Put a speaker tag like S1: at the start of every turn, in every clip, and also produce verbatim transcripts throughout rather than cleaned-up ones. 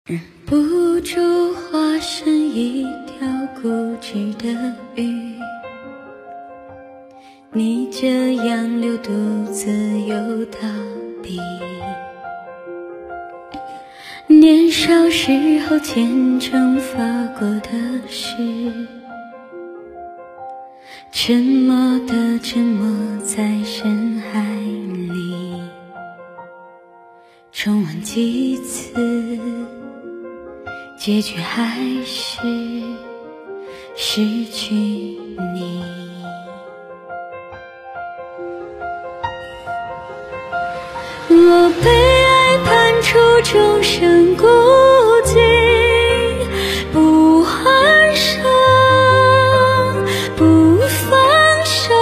S1: 忍不住化身一条固执的鱼，你这样留独自又逃避。年少时候虔诚发过的誓，沉默的沉默在深海里，重温几次，结局还是失去你。我被爱判处终身孤寂，不还手，不放手，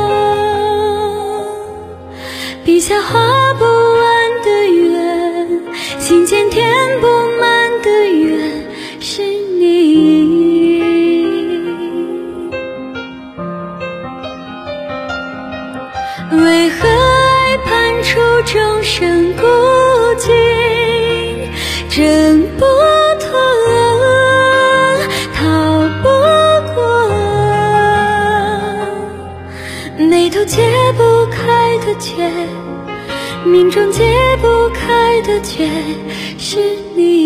S1: 笔下画不完的圆，心间填不满的缘是你。为何爱判处终身孤寂，挣不脱，逃不过，眉头解不开的结，命中解不开的结是你。